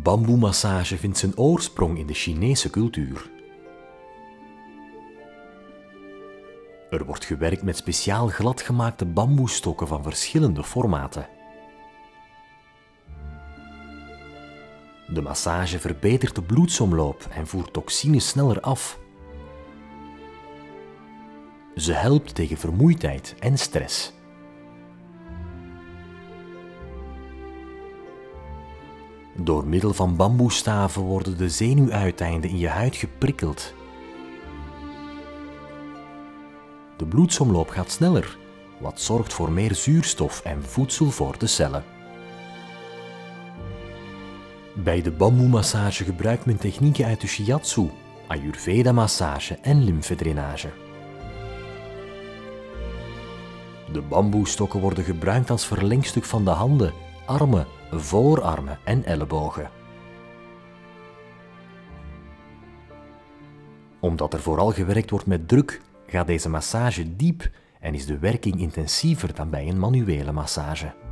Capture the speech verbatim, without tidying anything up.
Bamboemassage vindt zijn oorsprong in de Chinese cultuur. Er wordt gewerkt met speciaal gladgemaakte bamboestokken van verschillende formaten. De massage verbetert de bloedsomloop en voert toxines sneller af. Ze helpt tegen vermoeidheid en stress. Door middel van bamboestaven worden de zenuwuiteinden in je huid geprikkeld. De bloedsomloop gaat sneller, wat zorgt voor meer zuurstof en voedsel voor de cellen. Bij de bamboemassage gebruikt men technieken uit de shiatsu, ayurveda-massage en lymfedrainage. De bamboestokken worden gebruikt als verlengstuk van de handen, armen, voorarmen en ellebogen. Omdat er vooral gewerkt wordt met druk, gaat deze massage diep en is de werking intensiever dan bij een manuele massage.